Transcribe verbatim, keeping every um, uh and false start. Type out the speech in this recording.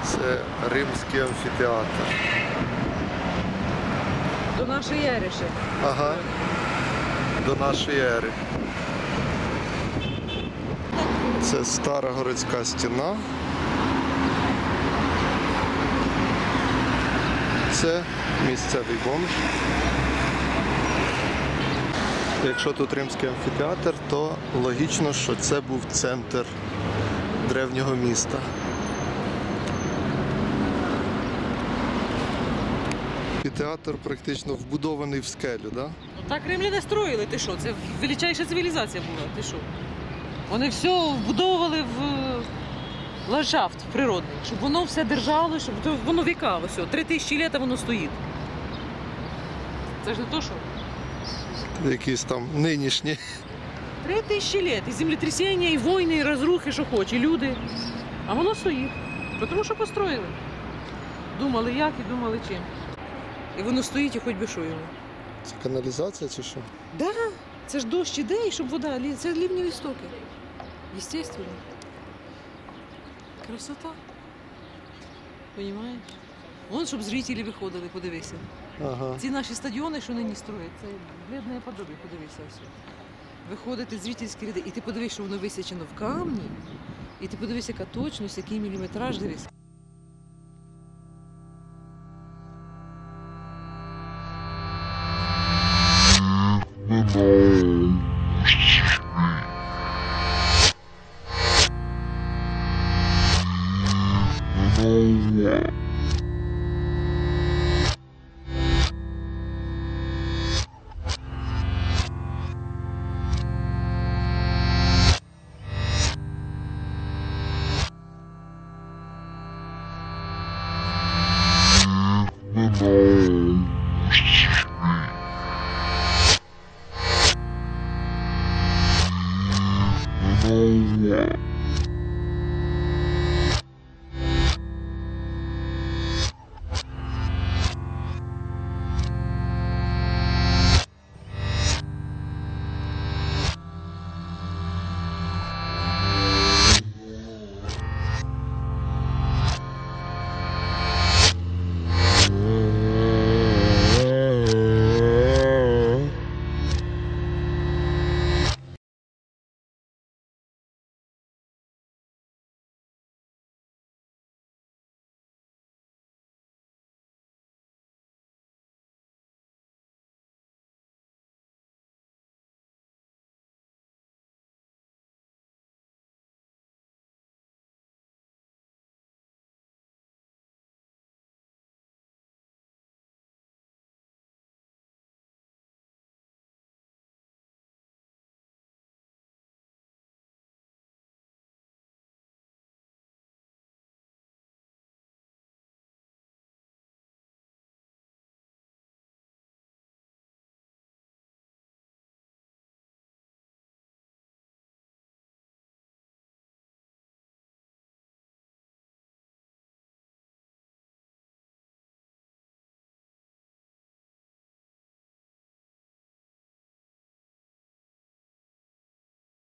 Це римський амфітеатр. До нашої ери ще. Ага. До нашої ери. Це стара городська стіна. Це місцевий бомж. Якщо тут римський амфітеатр, то логічно, що це був центр древнього міста. Амфітеатр практично вбудований в скелю, так? Да? Ну так римляни строїли, ти що? Це величайша цивілізація була, ти що? Вони все вбудовували в ландшафт природний, щоб воно все держало, щоб воно віка, ось, три тисячі літ воно стоїть. Це ж не то, що? Якісь там нинішні. Три тисячі літ, і землетрясіння, і війни, і розрухи, що хоче, люди. А воно стоїть, тому що построїли. Думали як і думали чим. І воно стоїть, і хоч би що його. Це каналізація чи що? Да, це ж дощ іде, і щоб вода, це лівневі стоки. Естественно. Красота. Понимаєш? Вон, щоб зрителі виходили, подивися. Ага. Ці наші стадіони, що нині строять, це бледне подобие, подивися все. Виходити зрительські ряди, і ти подивись, що воно висячено в камні, і ти подивись, яка точність, який міліметраж, дивись. Oh, yeah.